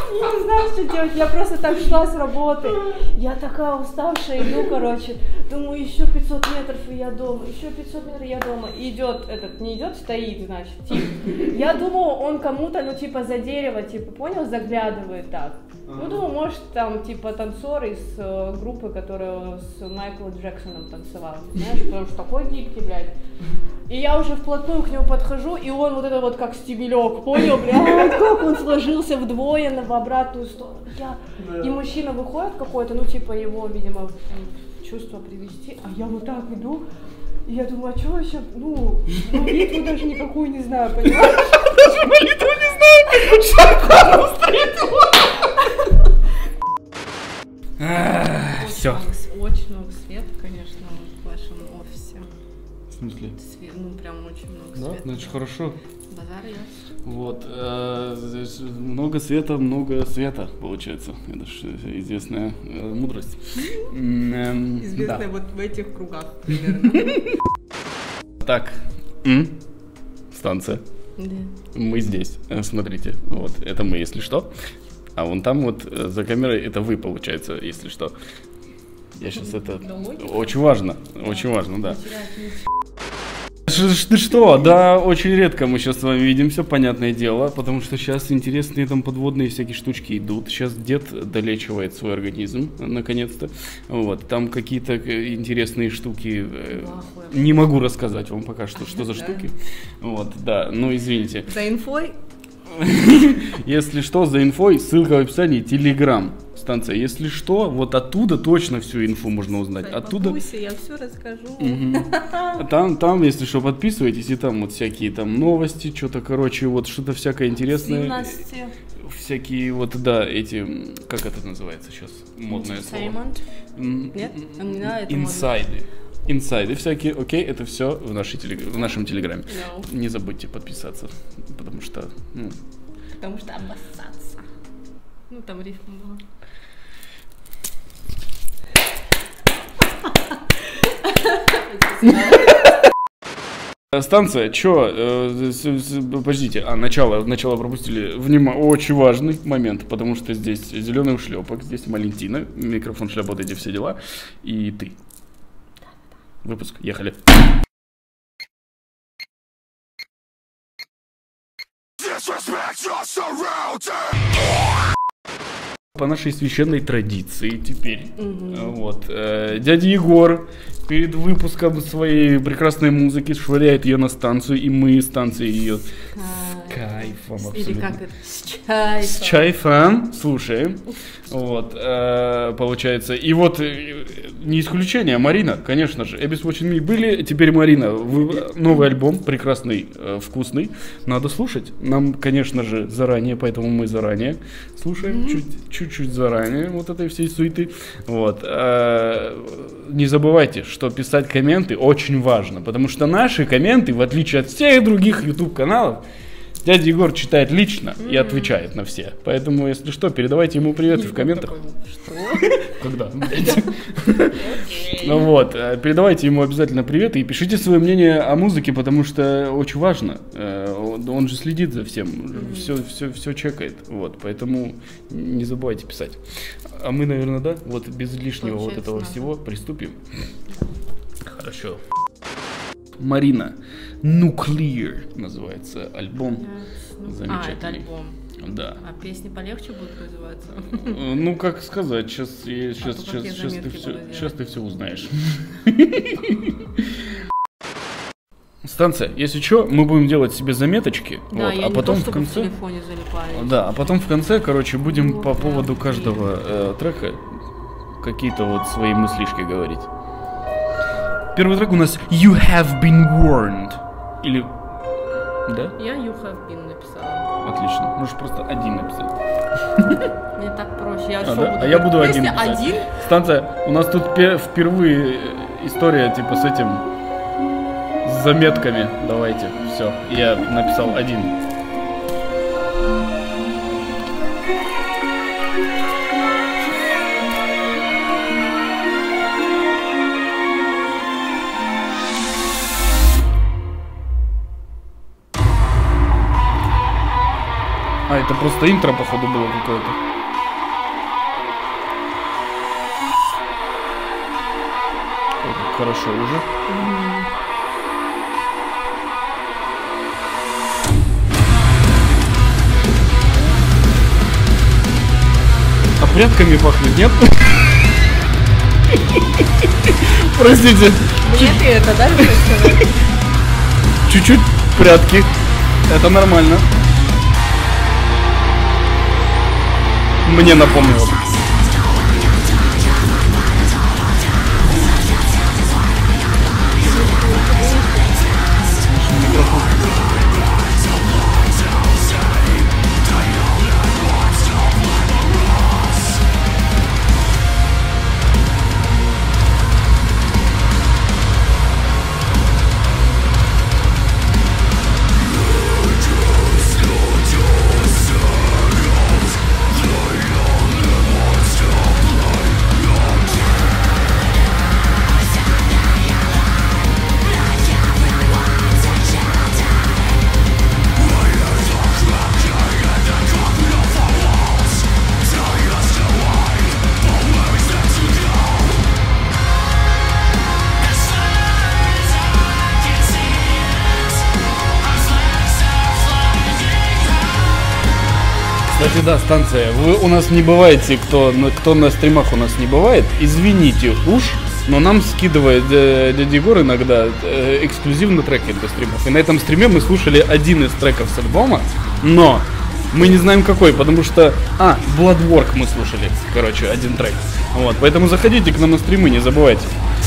Я не знаю, что делать, я просто так шла с работы. Я такая уставшая, иду, короче, думаю, еще 500 метров и я дома, еще 500 метров и я дома. И идет этот, не идет, стоит, значит, тип. Я думала, он кому-то, ну, типа, за дерево, типа, понял, заглядывает так. Ну, думаю, может, там, типа, танцор из группы, которая с Майклом Джексоном танцевала, знаешь, потому что такой гибкий, блядь. И я уже вплотную к нему подхожу, и он вот это вот как стебелек, понял, блядь, как он сложился вдвое в обратную сторону. И мужчина выходит какой-то, ну, типа, его, видимо, в чувство привести, а я вот так иду, и я думаю, а что вообще, ну, молитву даже никакую не знаю, понимаешь? Даже молитву не знаю, шаг стоит. Все. Очень много света, конечно, в вашем офисе. В смысле? Ну, прям очень много Да, света. значит, хорошо. Базар есть. Вот. Много света, получается. Это же известная мудрость. Известная вот в этих кругах, примерно. Так. Станция. Да. Мы здесь. Смотрите. Вот. Это мы, если что. А вон там вот за камерой это вы, получается, если что. Я сейчас это... Очень важно. Очень важно, да. Ты что? Да, очень редко мы сейчас с вами видимся, понятное дело, потому что сейчас интересные там подводные всякие штучки идут. Сейчас дед долечивает свой организм, наконец-то. Вот, там какие-то интересные штуки. Не могу рассказать вам пока что за штуки. Вот, да, ну извините. За инфой? Если что, за инфой, ссылка в описании, Telegram станция. Если что, вот оттуда точно всю инфу можно узнать. Оттуда... я все расскажу. Там, если что, подписывайтесь, и там вот всякие там новости, что-то, короче, вот что-то всякое интересное. Всякие вот, да, эти, как это называется сейчас, модное слово? Нет? Инсайды. Инсайды всякие, окей, это все в нашем телеграме. Не забудьте подписаться, потому что, Потому что обоссаться. Ну, там рифма была. Станция, подождите, начало пропустили. Очень важный момент, потому что здесь зеленый ушлепок, здесь Валентина, микрофон, шляпа, вот эти все дела, и ты. Выпуск, ехали. По нашей священной традиции теперь, вот, дядя Егор перед выпуском своей прекрасной музыки швыряет ее на станцию, и мы станции ее с кайфом абсолютно. Или как это? С чайфом. С чайфом, слушаем. Вот, получается. И вот, не исключение, Марина, конечно же. Abyss Watching Me были, теперь Марина. Новый альбом, прекрасный, вкусный. Надо слушать. Нам, конечно же, заранее, поэтому мы заранее слушаем, чуть-чуть заранее вот этой всей суеты. Вот. Не забывайте, что писать комменты очень важно, потому что наши комменты, в отличие от всех других YouTube-каналов, дядя Егор читает лично и отвечает на все. Поэтому, если что, передавайте ему привет в комментах. Что? Когда? Ну вот, передавайте ему обязательно привет и пишите свое мнение о музыке, потому что очень важно. Он же следит за всем, все чекает. Вот, поэтому не забывайте писать. А мы, наверное, да, вот без лишнего вот этого всего приступим. Хорошо. Марина. Nuclear называется альбом. Замечательный. Это альбом. Да. А песни полегче будут называться? Ну, как сказать, сейчас ты все узнаешь. Станция, если что, мы будем делать себе заметочки, да, вот, я а потом в в конце, телефоне залипаю. да, а потом в конце, короче, будем по поводу каждого трека какие-то вот свои мыслишки говорить. Первый трек у нас You Have Been Warned. Или... Да? Я You Have Been написала. Отлично. Можешь просто один написать. Мне так проще. Я А я буду один писать. Один? Станция, у нас тут впервые история типа с этим... С заметками. Давайте. Все. Я написал один. Это просто интро, походу, было какое-то. Ой, как хорошо уже. А прятками пахнет, нет? Простите. Мне ты это, да, любишь сказать? Чуть-чуть прятки. Это нормально. Мне напомнило. Кстати, да, станция. Вы у нас не бываете, кто на стримах у нас не бывает. Извините уж, но нам скидывает дядя Егор иногда эксклюзивно треки для стримов. И на этом стриме мы слушали один из треков с альбома, но мы не знаем какой, потому что... Bloodwork мы слушали, короче, один трек. Вот, поэтому заходите к нам на стримы, не забывайте.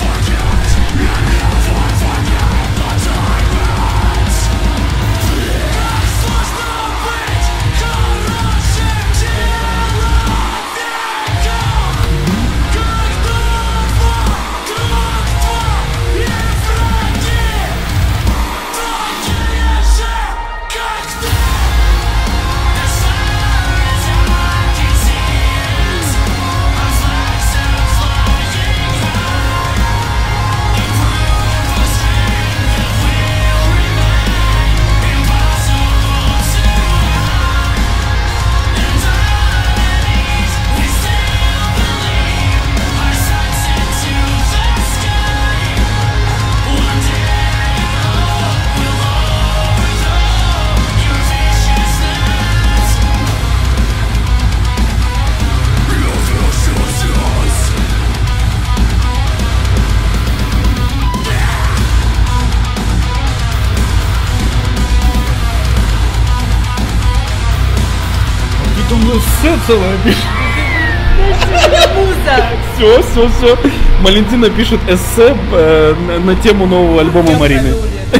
Все целое пишет. Все. Валентина пишет эссе на тему нового альбома Марины.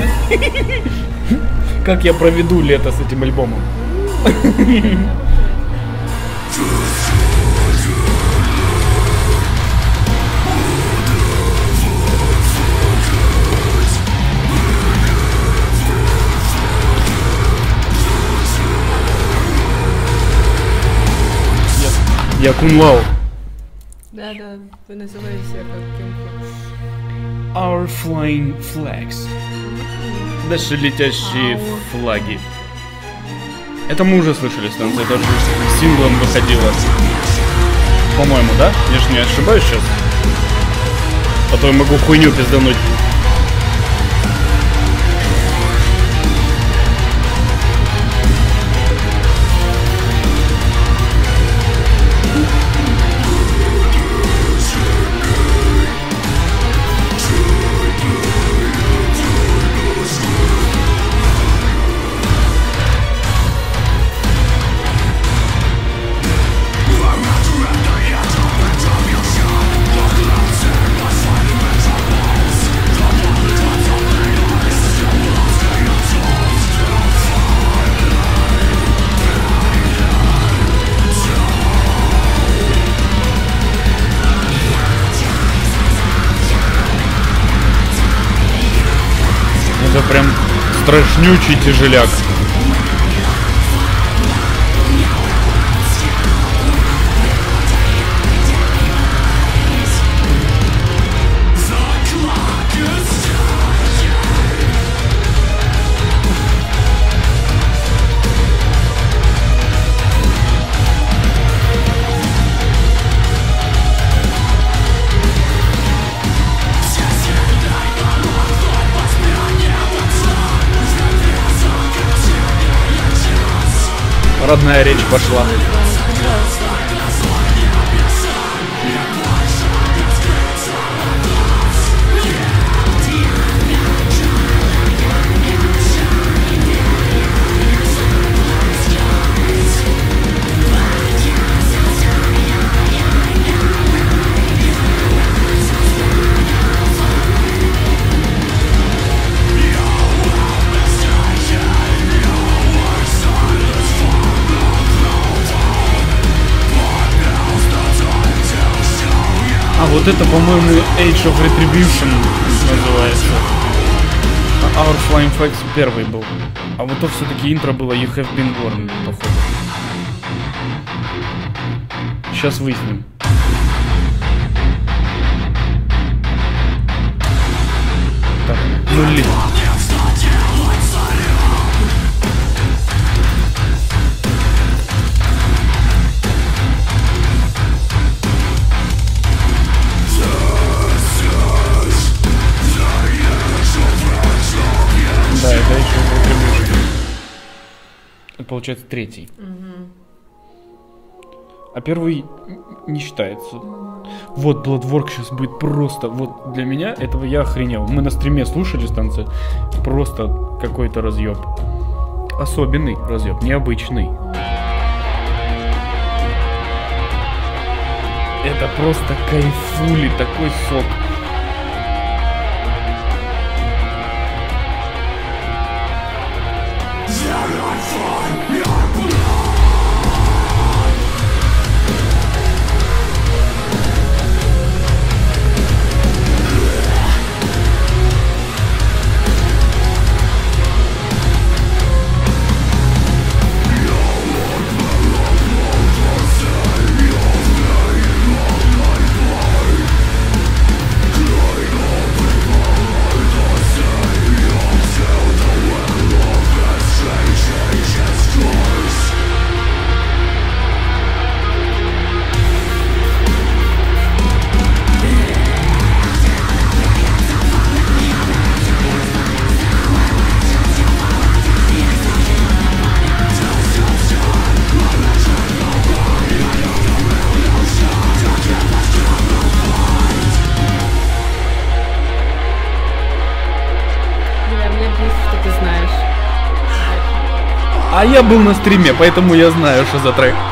Как я проведу лето с этим альбомом? Я Кунлау. Да, вы называете себя как кем-то. Our flying flags. Наши летящие флаги. Это мы уже слышали, станция, это же синглом выходила. По-моему, да? Я же не ошибаюсь сейчас. А то я могу хуйню пиздануть. Это прям страшнючий тяжеляк. родная речь пошла. А вот это, по-моему, Age of Retribution называется. Our Flying Flags первый был. А вот то все-таки интро было You Have Been Warned, походу. Сейчас выясним. Так, нули. Да, это еще это получается третий. А первый не считается. Вот Bloodwork сейчас будет просто. Вот для меня этого я охренел. Мы на стриме слушали станцию. Просто какой-то разъеб. Особенный разъеб, необычный. Это просто кайфули, такой сок. А я был на стриме, поэтому я знаю, что за трек.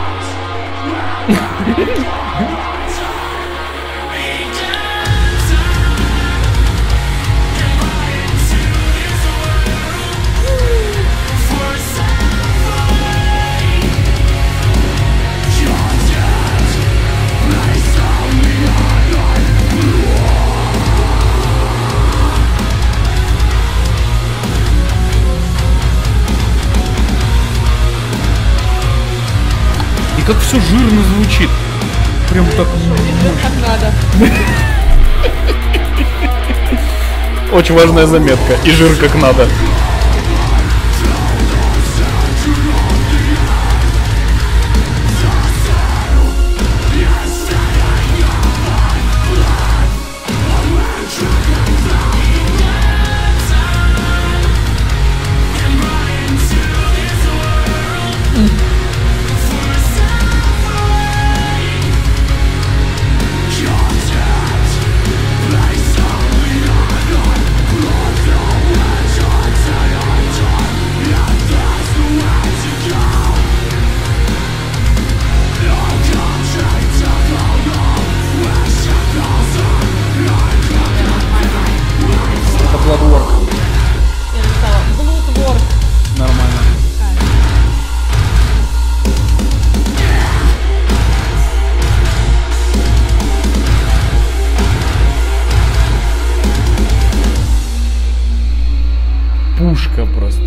Как все жирно звучит. Прям так. Как надо. Очень важная заметка. И жир как надо. Bloodwork. Я написала Bloodwork. Нормально. Пушка просто.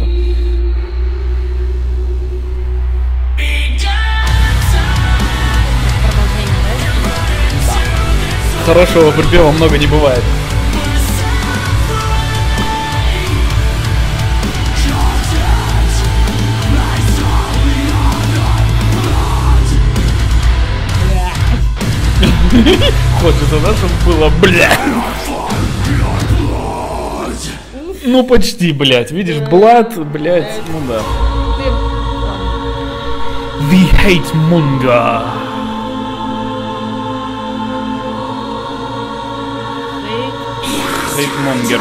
Хорошего припева много не бывает. Хочется, да, чтобы было, бля. Ну почти, блядь. Видишь, блад, блядь, ну да. Хейтмонгер. Хейтмонгер.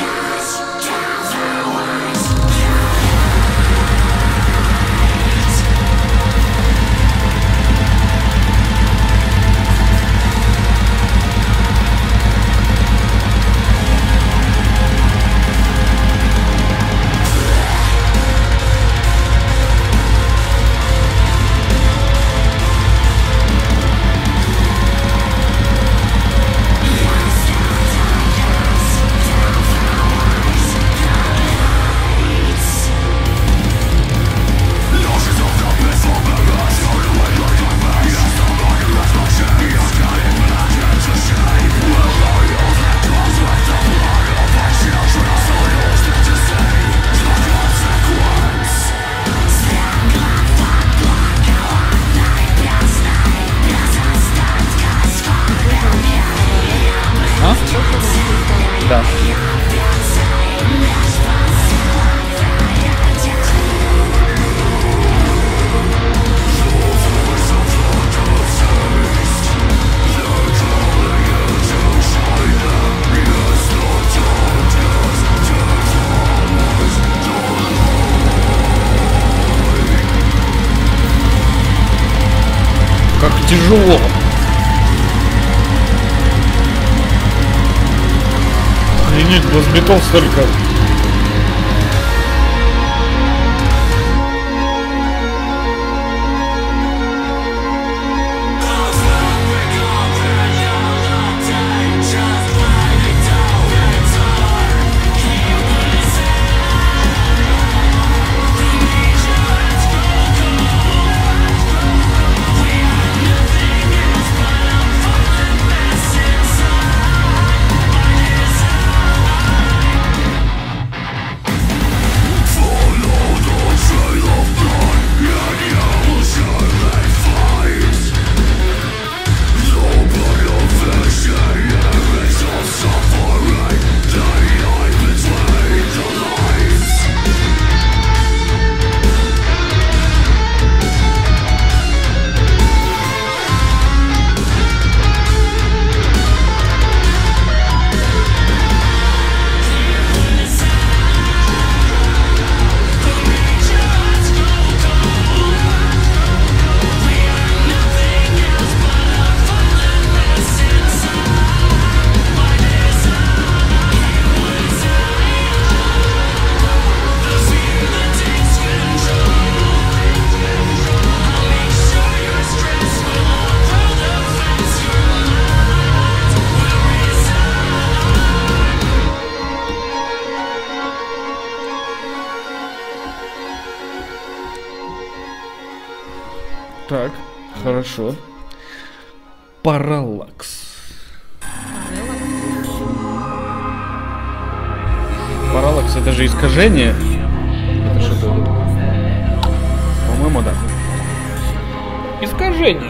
Да. Как тяжело. Охренеть, блазбитов столько. Так, хорошо. Параллакс. Параллакс это же искажение. Это что-то. По-моему, да. Искажение.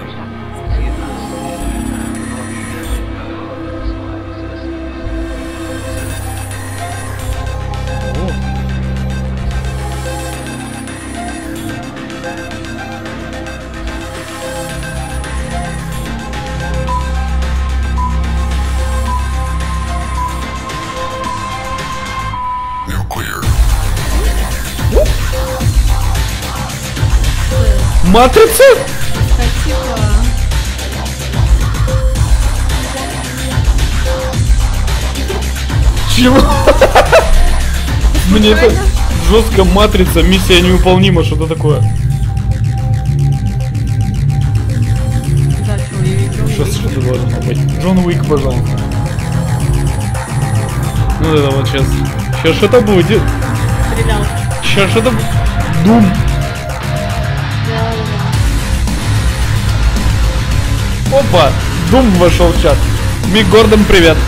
Матрица? Чего? Мне это жестко матрица, миссия невыполнима, что-то такое. Сейчас что-то должно быть. Джон Уик, пожалуйста. Ну это вот сейчас. Сейчас что-то будет. Сейчас что-то. Дум. Опа! Дум вошел в чат. Мик Гордон, привет.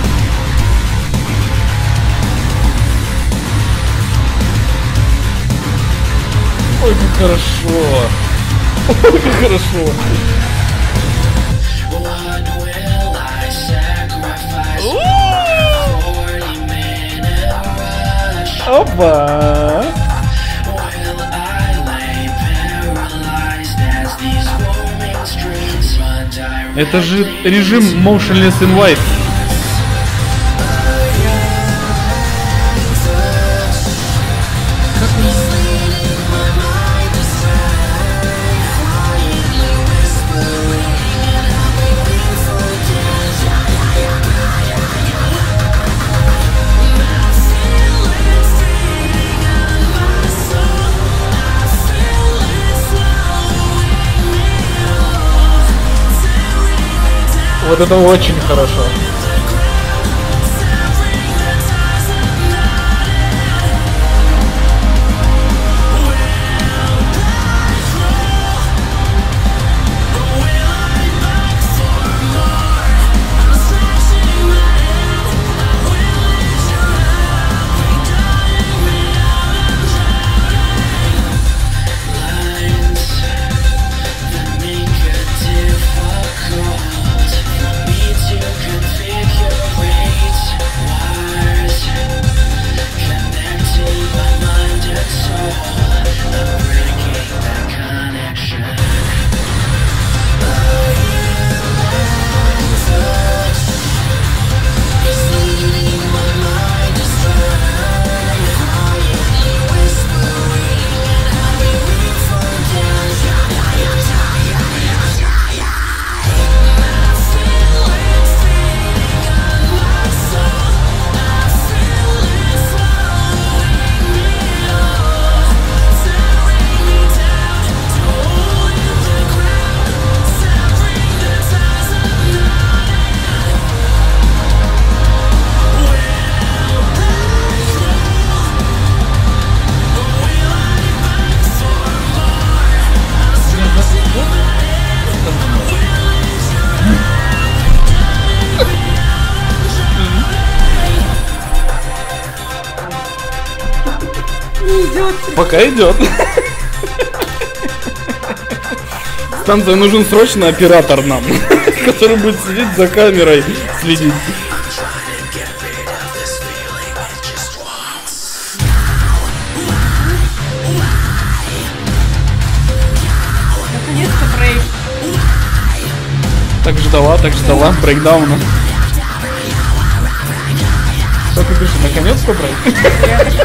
Ой, как хорошо. Ой, как хорошо. Опа! Это же режим Motionless in White. Вот это очень хорошо. Пока идет. Станция нужен срочно оператор нам, который будет сидеть за камерой, следить. Наконец-то брейк. Так ждала брейкдауна. Что ты пишешь, наконец-то брейк?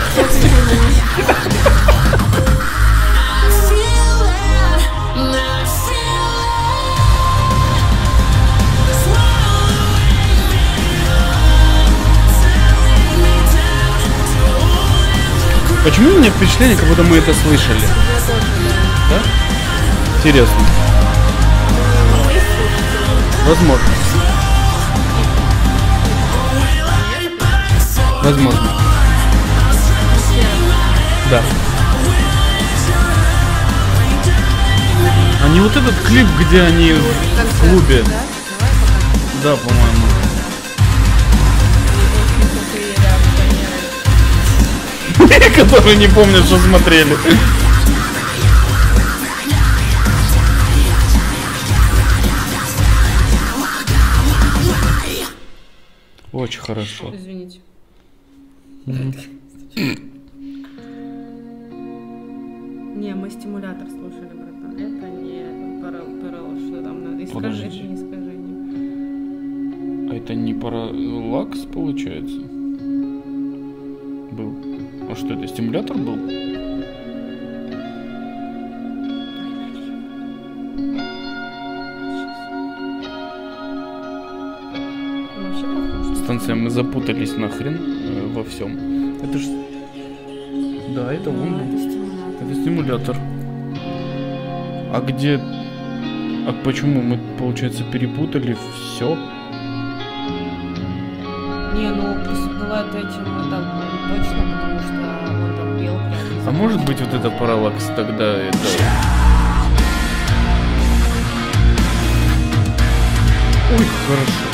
Почему у меня впечатление, как будто мы это слышали? Да? Интересно. Возможно. Возможно. Да. А не вот этот клип, где они в клубе? Да, по-моему. Которые не помнят, что смотрели. Очень хорошо. Извините. Не, мы стимулятор слушали, братан. Это не параллакс, что там надо. Искажение, искажение. А это не параллакс, получается? Был. А что это, стимулятор был? Станция, мы запутались нахрен во всем. Это ж... Да, это он был. Это стимулятор. А где... А почему мы, получается, перепутали все? Не, ну, бывает этим, это точно, потому что он там пел прям. А может быть вот это параллакс тогда это... Ой, хорошо.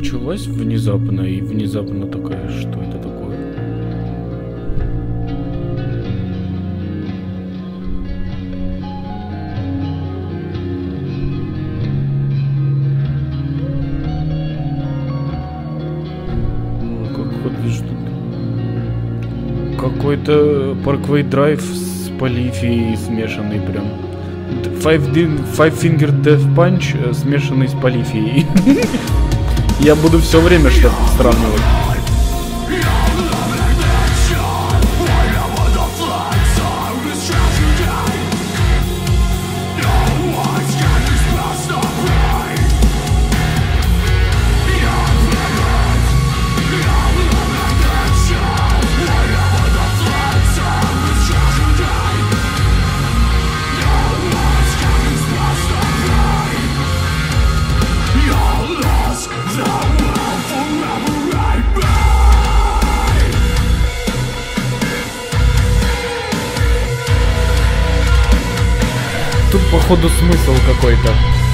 началась внезапно, и внезапно такая, что это такое? Как вижу тут какой-то Parkway Drive с Полифией смешанный прям. Five Finger Death Punch смешанный с Полифией. Я буду все время что-то сравнивать. Тут, походу, смысл какой-то.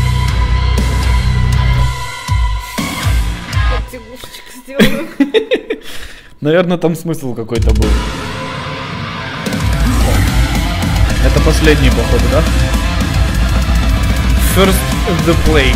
Тягушечку сделаю. Наверное, там смысл какой-то был. Это последний, походу, да? First the Plague.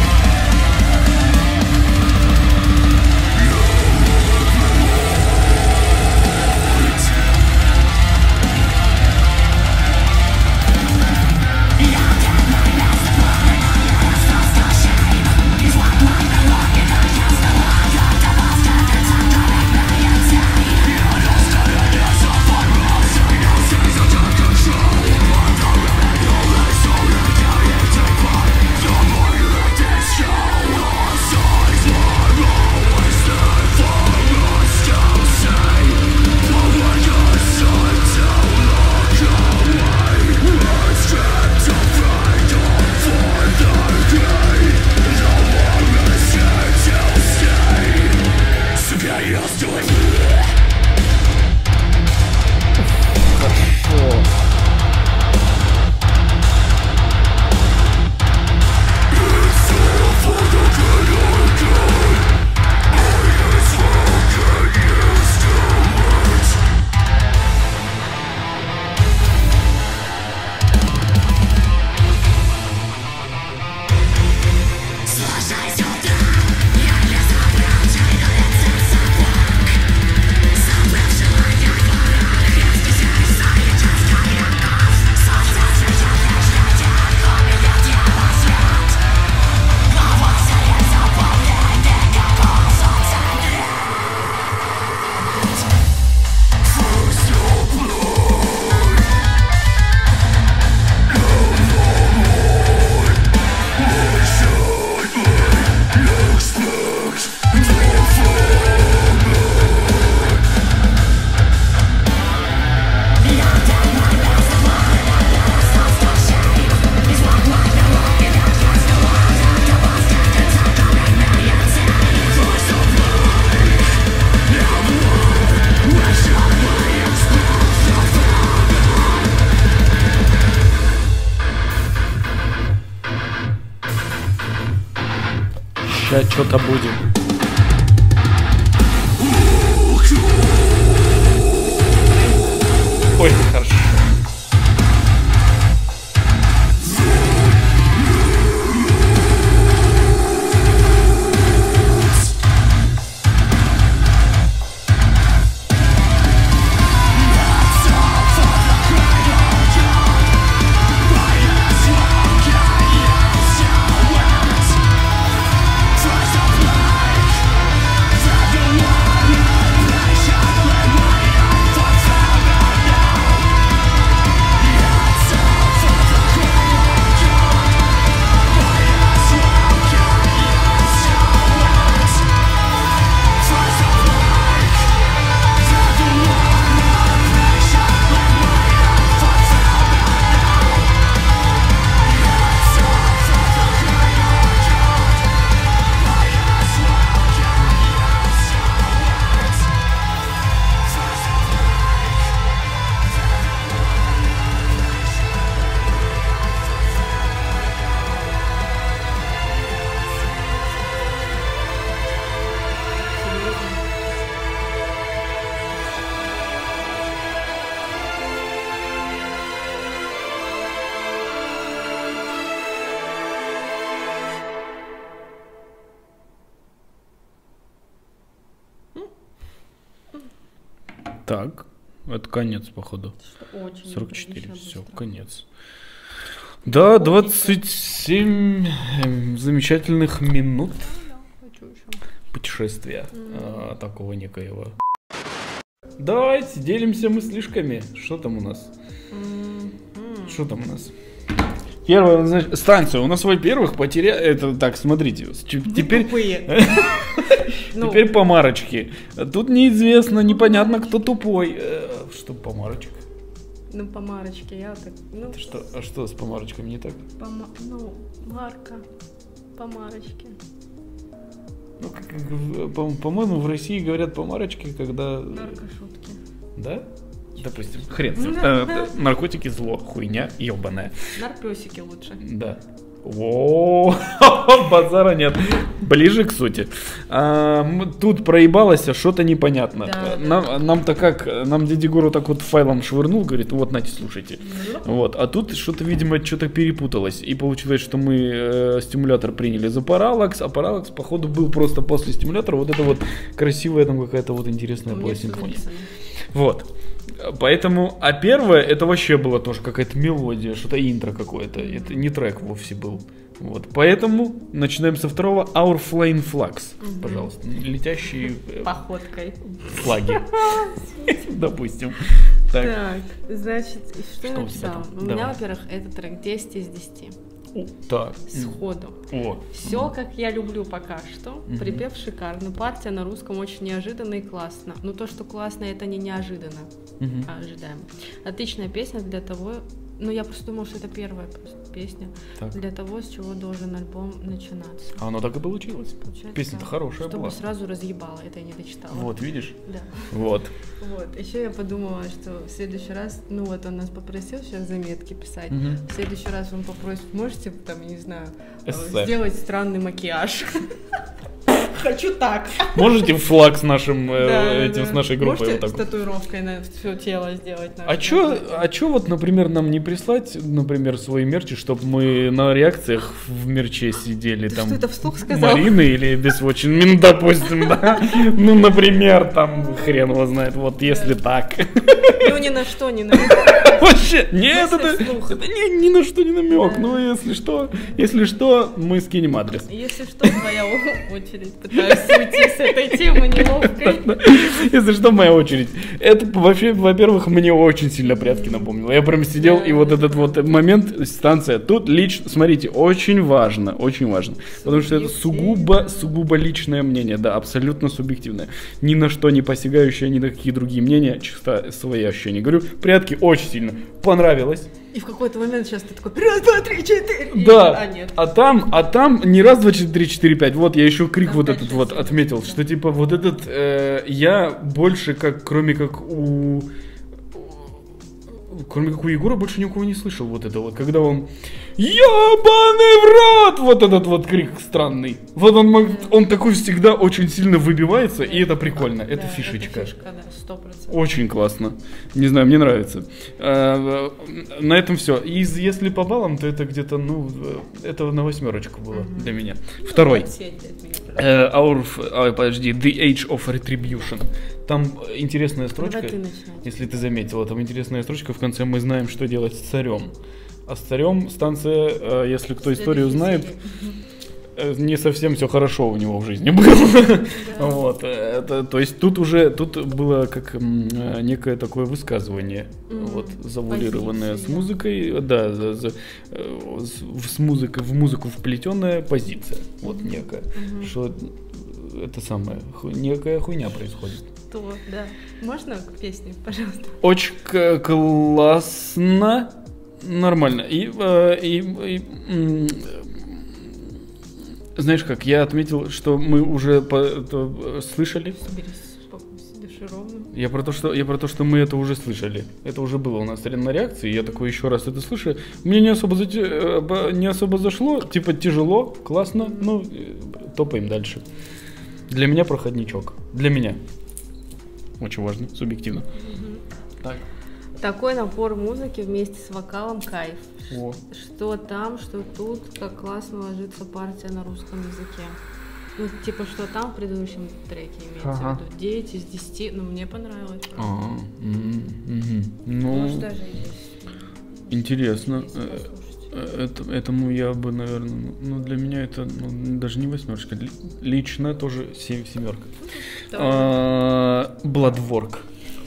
Сейчас что-то будет. Ой, хорошо. Так, это конец, походу. Что очень 44, быстро. все, конец. Да, 27 замечательных минут Хочу еще. путешествия такого некоего. Давайте делимся мыслишками. Что там у нас? Что там у нас? Первая, значит, станция. У нас, во-первых, это так, смотрите. Теперь теперь помарочки. Тут неизвестно, непонятно, кто тупой. Что помарочек? Ну, помарочки, я так... Ну, А что с помарочками не так? Ну, марка. Помарочки. Ну, по-моему, в России говорят помарочки, когда... Наркошутки. Да? Допустим. Хрен с ним. Наркотики зло, хуйня ебаная. Нарпёсики лучше. Да. О, базара нет. Ближе к сути. Тут проебалось, а что-то непонятно. Да. Нам-то как, нам дядя Гуру так вот файлом швырнул, говорит, вот, нате, слушайте. Вот. А тут что-то, видимо, что-то перепуталось. И получилось, что мы стимулятор приняли за параллакс, а параллакс, походу, был просто после стимулятора. Вот это вот красивая там какая-то вот интересная была симфония. Вот. Поэтому, а первое, это вообще была тоже какая-то мелодия, что-то интро какое-то. Это не трек вовсе был. Вот. Поэтому начинаем со второго. Our Flying Flags. Пожалуйста. Летящие походкой флаги. Допустим. Так, значит, что я написала? У меня, во-первых, это трек 10 из 10. Так. Сходу. Все, как я люблю пока что. Припев шикарный. Партия на русском очень неожиданно и классно. Но то, что классно, это не неожиданно. А ожидаемо. Отличная песня для того... Ну, я просто думала, что это первая песня. Так. Для того, с чего должен альбом начинаться. А оно так и получилось. Песня-то хорошая чтобы была. Чтобы сразу разъебала, это я не дочитала. Вот, видишь? Да. Вот. Еще я подумала, что в следующий раз, ну вот он нас попросил сейчас заметки писать. В следующий раз он попросит, можете там, я не знаю, сделать странный макияж. Хочу так. Можете флаг с нашим с нашей группой можете вот так с татуировкой на все тело сделать? А чё вот, например, нам не прислать, например, свои мерчи, чтобы мы на реакциях в мерче сидели? Ты там что, это вслух сказал? Марины или Бесвочин, ну, допустим, да. Ну, например, там, хрен его знает, вот если так. Ну, ни на что не намек. Вообще, нет, это ни на что не намек. Ну, если что, мы скинем адрес. Если что, твоя очередь. Пытаюсь уйти с этой темы неловкой. Если что, моя очередь. Это вообще, во-первых, мне очень сильно прятки напомнило. Я прям сидел, и вот этот вот момент, станция. Тут лично, смотрите, очень важно. Потому что это сугубо личное мнение, да, абсолютно субъективное. Ни на что не посягающее, ни на какие другие мнения, чисто свои ощущения. Говорю, прятки очень сильно понравилось. И в какой-то момент сейчас ты такой, раз, два, три, четыре. Да, нет. а там не раз, два, три, четыре, пять. Вот я еще крик вот этот вот отметил, что типа вот этот я больше кроме как у Егора больше ни у кого не слышал вот это вот, когда он ебаный в рот, вот этот вот крик странный. Вот он такой всегда очень сильно выбивается, и это прикольно, это фишечка. Это фишка, да, 100%. Очень классно. Не знаю, мне нравится. На этом все. И если по баллам, то это где-то, это на 8 было для меня. Второй. The Age of Retribution. Там интересная строчка, если ты заметила, там интересная строчка в конце. Мы знаем, что делать с царем. А с царем станция, если кто историю знает, не совсем все хорошо у него в жизни было. Вот, то есть тут было как некое такое высказывание, вот, завуалированное с музыкой, да, в музыку вплетенная позиция, вот некая, что это самое, некая хуйня происходит. Да. Можно к песне, пожалуйста? Очень классно, нормально. И знаешь как, я отметил, что мы уже слышали. Я про то, что мы это уже слышали. Это уже было у нас на реакции. Я такой еще раз это слышу. Мне не особо зашло. Типа тяжело, классно. Ну, топаем дальше. Для меня проходничок. Для меня. Очень важно, субъективно. Так. Такой напор музыки вместе с вокалом кайф. О. Что там, что тут, как классно ложится партия на русском языке. Ну, типа, что там в предыдущем треке имеется в виду. 9 из 10, ну, мне понравилось. Ну, даже есть. Интересно. Этому я бы, наверное, ну, для меня это даже не 8, лично тоже 7. Bloodwork.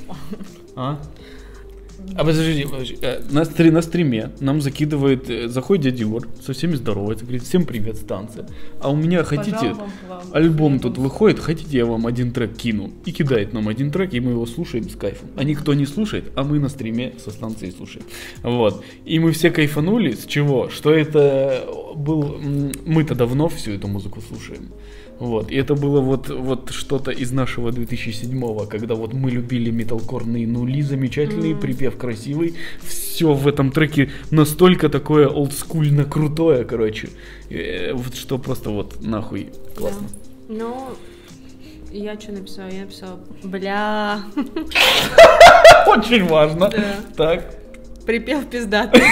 Подожди, на стриме нам заходит дядя Егор, со всеми здоровается, говорит, всем привет, станция. А у меня, хотите, альбом тут выходит, хотите, я вам один трек кину? И кидает нам один трек, и мы его слушаем с кайфом. А никто не слушает, а мы на стриме со станции слушаем. Вот. И мы все кайфанули, с чего? Что это был... Мы-то давно всю эту музыку слушаем. Вот, и это было вот что-то из нашего 2007-го, когда вот мы любили металкорные нули, замечательный, припев красивый, все в этом треке настолько такое олдскульно крутое, короче, вот что просто вот нахуй классно. Да. Ну, я что написала? Я написала, бля. Очень важно. Да. Так. Припев пиздатый.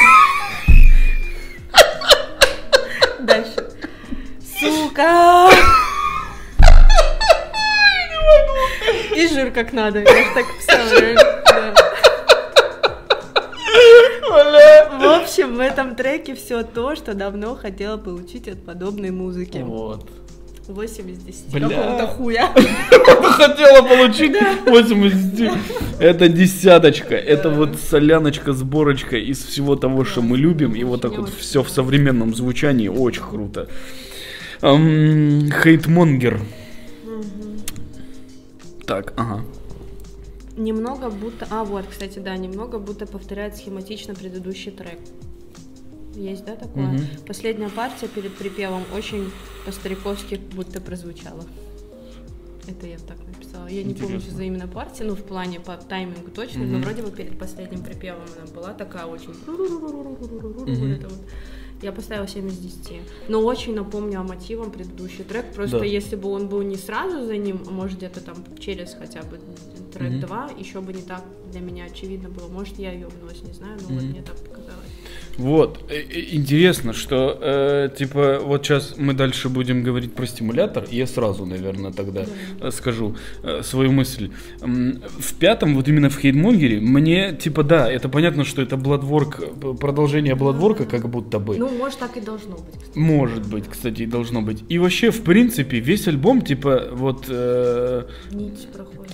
Дальше. Сука! И жир как надо, я же так писала, реально. Да. В общем, в этом треке все то, что давно хотела получить от подобной музыки. Вот. 8 из 10. Бля. Какого-то хуя. Хотела получить 8 из 10. Это десяточка. Это вот соляночка, сборочка из всего того, что мы любим. И вот так вот все в современном звучании. Очень круто. Хейтмонгер. Так, ага. Немного будто... вот, кстати, да, немного будто повторяет схематично предыдущий трек. Есть, да, такое? Последняя партия перед припевом очень по-стариковски будто прозвучала. Это я так написала. Я не помню, что за именно партия, ну, в плане по таймингу точно, но вроде бы перед последним припевом она была такая очень... Это вот. Я поставила 7 из 10. Но очень напомню мотивам предыдущий трек. Просто если бы он был не сразу за ним, а может где-то там через хотя бы трек 2, еще бы не так для меня очевидно было. Может, я ёбнулась, не знаю, но вот мне так показалось. Вот, интересно, что, типа, вот сейчас мы дальше будем говорить про стимулятор, и я сразу, наверное, тогда скажу свою мысль. В пятом, вот именно в Хейтмонгере, мне, типа, да, это понятно, что это Bloodwork, продолжение Bloodwork, как будто бы. Ну, может, так и должно быть. Кстати. Может быть, кстати, и должно быть. И вообще, в принципе, весь альбом, типа, вот... Нить проходит.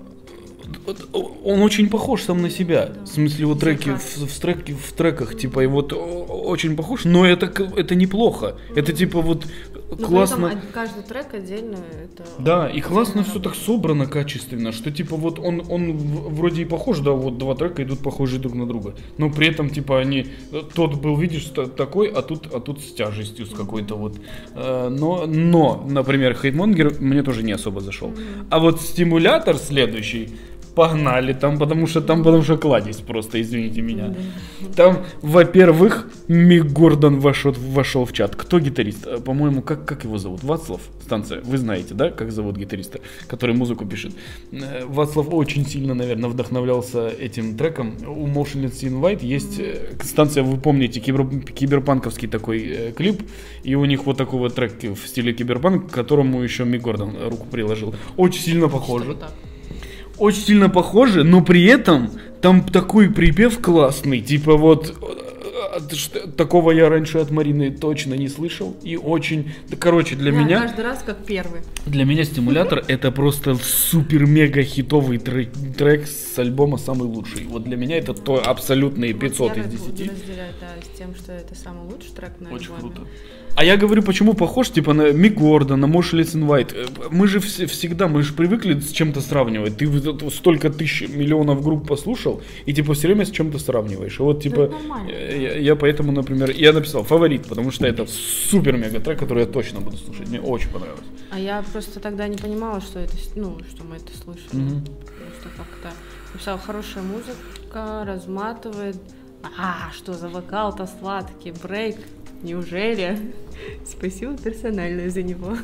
Он очень похож сам на себя. Да. В смысле, вот треки в треках, типа, и вот очень похож, но это неплохо. Это типа вот классно. Каждый трек отдельно это. Да, и классно все так собрано качественно, что типа вот он вроде и похож, да, вот два трека идут похожие друг на друга. Но при этом, типа, они. Тот был, видишь, такой, а тут с тяжестью, с какой-то вот. Но, например, Хейтмонгер мне тоже не особо зашел. А вот стимулятор следующий. Погнали там, потому что кладезь просто, извините меня. Там, во-первых, Мик Гордон вошел в чат. Кто гитарист? По-моему, как его зовут? Вацлав, станция. Вы знаете, да, как зовут гитариста, который музыку пишет? Вацлав очень сильно, наверное, вдохновлялся этим треком. У Motionless in White есть станция, вы помните, киберпанковский такой клип, и у них вот такой вот трек в стиле киберпанк, к которому еще Мик Гордон руку приложил. Очень сильно похоже. Очень сильно похоже, но при этом там такой припев классный, типа вот такого я раньше от Марины точно не слышал и очень, короче, для меня каждый раз как первый. Для меня стимулятор это просто супер-мега хитовый трек с альбома самый лучший. Вот для меня это то абсолютные 500 из 10. Я разделяю, с тем, что это самый лучший трек на альбоме. Очень круто. А я говорю, почему похож, типа, на Мик Гордон, на Motionless in White. Мы же всегда, мы же привыкли с чем-то сравнивать. Ты столько тысяч, миллионов групп послушал, и, типа, все время с чем-то сравниваешь. И вот, типа, я поэтому, например, я написал фаворит, потому что это супер-мега трек, который я точно буду слушать. Мне очень понравилось. А я просто тогда не понимала, что это, ну, что мы это слышали. Просто как-то написала, хорошая музыка, разматывает. Что за вокал-то сладкий, брейк. Неужели? Спасибо персонально за него.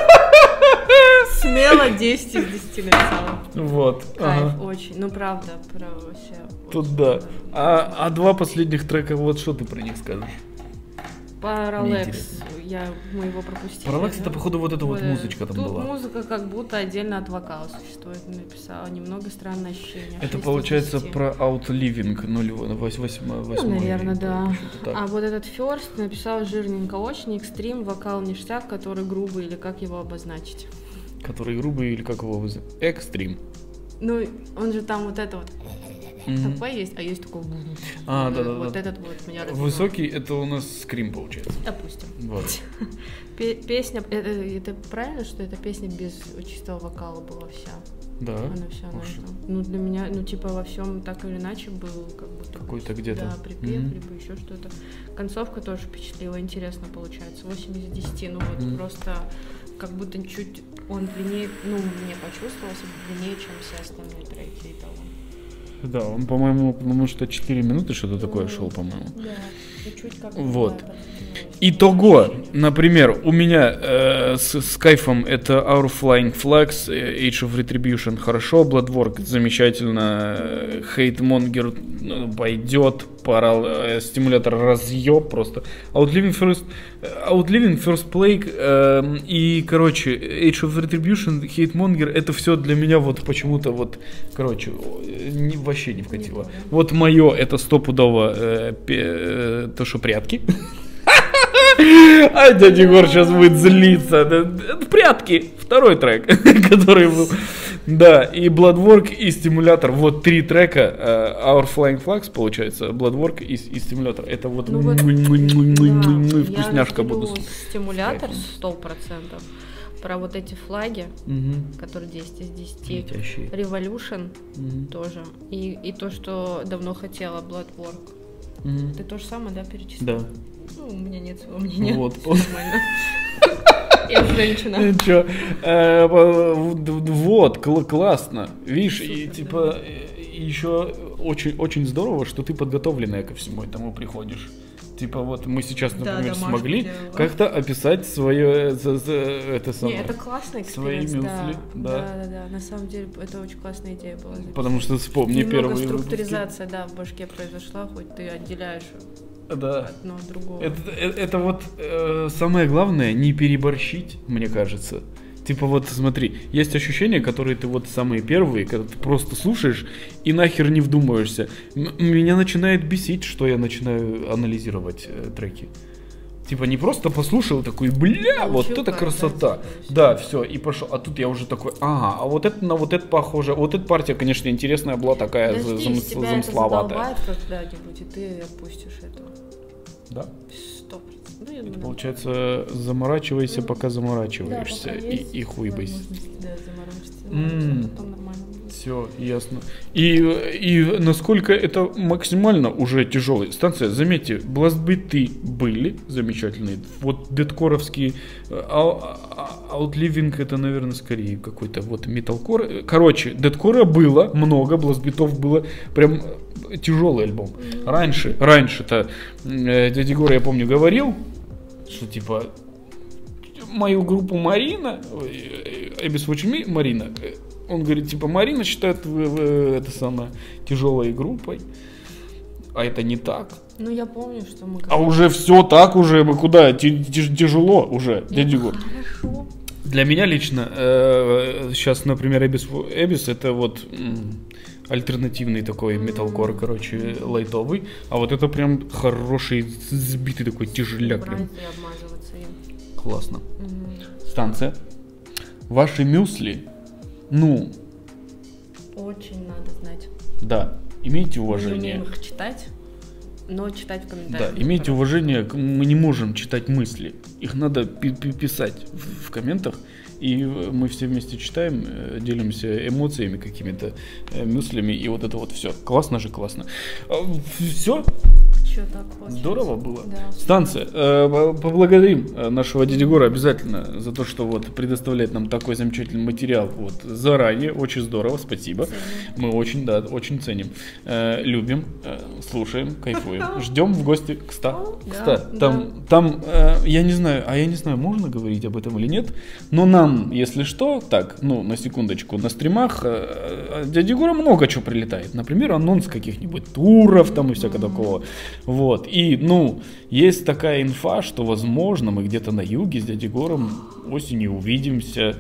Смело 10 из 10 написала. Вот. Кайф очень. Ну, правда, вообще. Тут да. А два последних трека, вот что ты про них скажешь? Parallax, мы его пропустили. Parallax это, походу, вот эта вот музычка там тут была. Музыка как будто отдельно от вокала существует, написала. Немного странное ощущение. Это получается про Outliving 08. Ну, наверное, да. А вот этот First написал жирненько, очень экстрим, вокал ништяк, который грубый, или как его обозначить? Который грубый, или как его вызвать? Экстрим. Ну, он же там вот это вот такой есть, а есть такой да. Вот этот вот меня разбил. Высокий, это у нас скрим получается. Допустим. Вот. Песня, это правильно, что эта песня без чистого вокала была вся? Да. Она вся на этом. Ну, для меня, типа, во всем так или иначе был как будто... Какой-то где-то. Да, припев, либо еще что-то. Концовка тоже впечатлила, интересно получается. 8 из 10, ну вот просто как будто чуть он длиннее, ну, мне почувствовался длиннее, чем все остальные треки и того. Да, он, по-моему, потому что 4 минуты что-то такое шел, по-моему. Да, чуть как вот. Итого, например, у меня с кайфом это Our Flying Flags, Age of Retribution хорошо, Bloodwork замечательно, Hatemonger пойдет, стимулятор разъеб просто. Outliving First Plague и, короче, Age of Retribution, Hatemonger, это все для меня вот почему-то вот, короче, вообще не вкатило. Вот мое это стопудово то, что прятки. А дядя Егор сейчас будет злиться. Это прятки. Второй трек, который был. Да, и Bloodwork, и стимулятор. Вот 3 трека. Our Flying Flags, получается. Bloodwork и стимулятор. Это вот вкусняшка буду. Стимулятор 100%. Про вот эти флаги, которые 10 из 10. Летящие. Revolution тоже. И то, что давно хотела Bloodwork. Ты то же самое, да, перечислил? Да. Ну, у меня нет своего мнения. Вот. Нормально. Я женщина. Вот, классно. Видишь, и типа еще очень здорово, что ты подготовленная ко всему этому приходишь. Типа вот мы сейчас, например, смогли как-то описать свое это самое. Не, это классный экспириенс, свои мысли. Да. На самом деле это очень классная идея была. Потому что вспомни первые выпуски. Немного структуризация, да, в башке произошла, хоть ты отделяешь одно от другого. Это вот самое главное, не переборщить, мне кажется. Типа вот смотри, есть ощущения, которые ты вот самые первые, когда ты просто слушаешь и нахер не вдумаешься. Меня начинает бесить, что я начинаю анализировать треки. Типа не просто послушал такой, бля, вот это красота. Да, все, и пошел. А тут я уже такой, ага, а вот это на вот это похоже. Вот эта партия, конечно, интересная была, такая замысловатая. Тебя это задолбает когда-нибудь, и ты опустишь это. Да? 100%. Ну, это получается, заморачивайся, пока заморачиваешься, да, пока и хуй бойся. Да, заморачивайся, потом нормально будет. Все, ясно. И насколько это максимально уже тяжелая станция, заметьте, бластбиты были замечательные. Вот дедкоровские, Outliving это, наверное, скорее какой-то вот металкор. Короче, дедкора было много, бластбитов было прям тяжелый альбом. Раньше-то дядя Егор, я помню, говорил, что типа мою группу Марина, Abyss Watching Me, Марина, он говорит, типа, Марина считает это самое тяжелой группой, а это не так. Ну, я помню, что мы... А уже все так уже, мы куда? Тяжело уже, дядя Егор. Хорошо. Для меня лично, сейчас, например, Abyss это вот альтернативный такой металкор, короче, лайтовый, а вот это прям хороший, сбитый такой тяжеляк. Прям. Классно. Станция. Ваши мюсли, ну... Очень надо знать. Да, имейте уважение. Мы не умеем их читать, но читать в комментариях. Да, имейте уважение, мы не можем читать мысли. Их надо писать в комментах. И мы все вместе читаем, делимся эмоциями, какими-то мыслями, и вот это вот все. Классно же, классно. Все. Здорово было. Да. Станция. Поблагодарим нашего дядю Егора обязательно за то, что вот предоставляет нам такой замечательный материал вот заранее. Очень здорово, спасибо. Ценим. Мы очень ценим. Любим, слушаем, кайфуем. Ждем в гости к ста. Там, я не знаю, можно говорить об этом или нет, но нам, если что, так, ну, на секундочку, на стримах дядя Егора много чего прилетает. Например, анонс каких-нибудь туров там и всякого такого. Вот, и, ну, есть такая инфа, что, возможно, мы где-то на юге с дядей Гором осенью увидимся.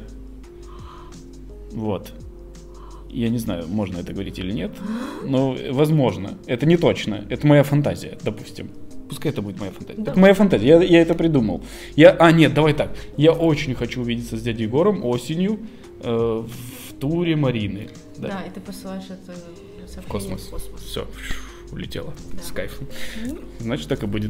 Вот. Я не знаю, можно это говорить или нет, но возможно. Это не точно. Это моя фантазия, допустим. Пускай это будет моя фантазия. Да. Это моя фантазия, я это придумал. Нет, давай так. Я очень хочу увидеться с дядей Гором осенью в туре Марины. Да, и ты посылаешь это в космос. Все, улетело с кайфом. Значит, так и будет.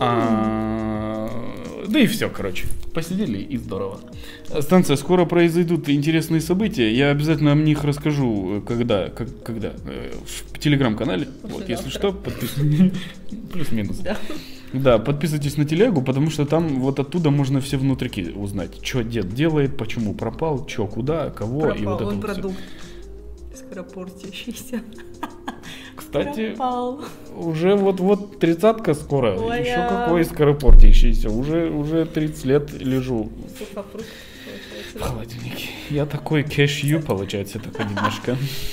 Да и все, короче. Посидели и здорово. Станция, скоро произойдут интересные события. Я обязательно о них расскажу, когда в телеграм-канале. Вот, если что, подписывайтесь. Плюс-минус. Да, подписывайтесь на телегу, потому что там вот оттуда можно все внутрики узнать. Что дед делает, почему пропал, что, куда, кого. Пропал, и вот это он вот продукт скоропортящийся. Кстати, пропал. Уже вот 30-ка скоро. Ой, еще какой скоропортящийся. Уже 30 лет лежу в холодильнике. Я такой кэшью, получается, такой немножко.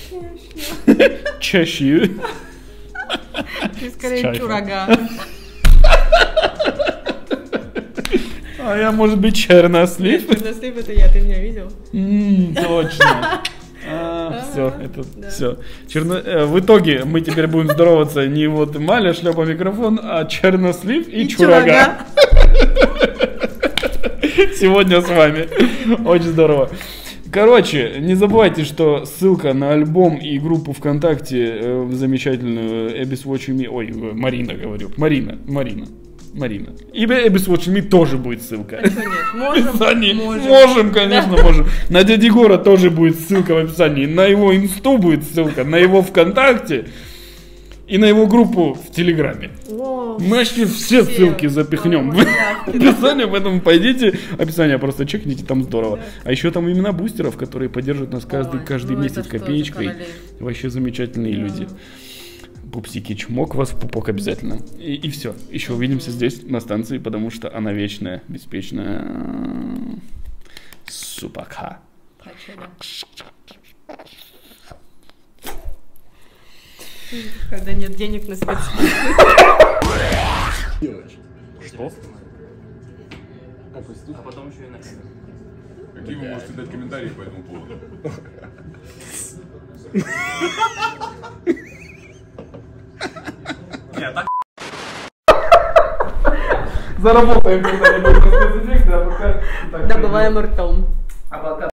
Чэшью. Ты скорее чурага. А я, может быть, чернослив? Чернослив это я, ты меня видел? Точно. Все, это все. В итоге мы теперь будем здороваться не вот Маля шлепа микрофон, а чернослив и чурага. Сегодня с вами. Очень здорово. Короче, не забывайте, что ссылка на альбом и группу ВКонтакте замечательную Abyss Watching Me. Ой, Марина говорю. Марина. И Abyss Watching Me тоже будет ссылка. А что нет? Можем, конечно, можем. На дяди Гора тоже будет ссылка в описании. На его инсту будет ссылка, на его ВКонтакте и на его группу в Телеграме. Мы вообще все ссылки запихнем в описание, поэтому пойдите, описание просто чекните, там здорово. А еще там имена бустеров, которые поддерживают нас каждый месяц копеечкой. Вообще замечательные люди. Пупсики, чмок вас в пупок обязательно. И все. Еще увидимся здесь, на станции, потому что она вечная, беспечная. Супака. Когда нет денег на спецслужбы. Что? А потом еще и на камеру. Какие вы можете дать комментарии по этому поводу? Заработаем когда-нибудь на спецэффекты, а пока... Добываем ртом. А пока